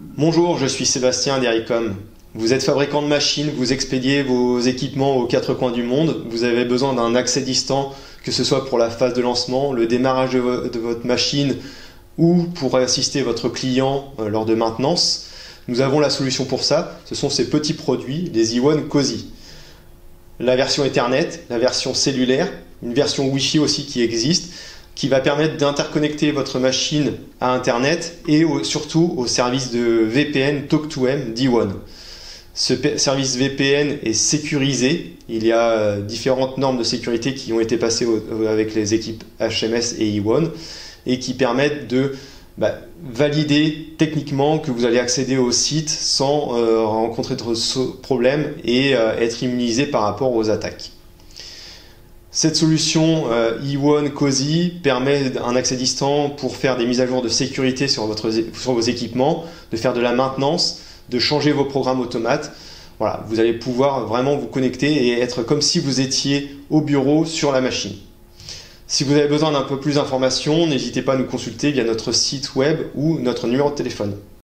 Bonjour, je suis Sébastien d'Ericom. Vous êtes fabricant de machines, vous expédiez vos équipements aux quatre coins du monde, vous avez besoin d'un accès distant, que ce soit pour la phase de lancement, le démarrage de votre machine ou pour assister votre client lors de maintenance. Nous avons la solution pour ça, ce sont ces petits produits, les e1 Cozy. La version Ethernet, la version cellulaire, une version Wi-Fi aussi qui existe, qui va permettre d'interconnecter votre machine à Internet et surtout au service de VPN Talk2M d'e1. Ce service VPN est sécurisé. Il y a différentes normes de sécurité qui ont été passées avec les équipes HMS et e1 et qui permettent de valider techniquement que vous allez accéder au site sans rencontrer de problèmes et être immunisé par rapport aux attaques. Cette solution e1 Cozy permet un accès distant pour faire des mises à jour de sécurité sur vos équipements, de faire de la maintenance, de changer vos programmes automates. Voilà, vous allez pouvoir vraiment vous connecter et être comme si vous étiez au bureau sur la machine. Si vous avez besoin d'un peu plus d'informations, n'hésitez pas à nous consulter via notre site web ou notre numéro de téléphone.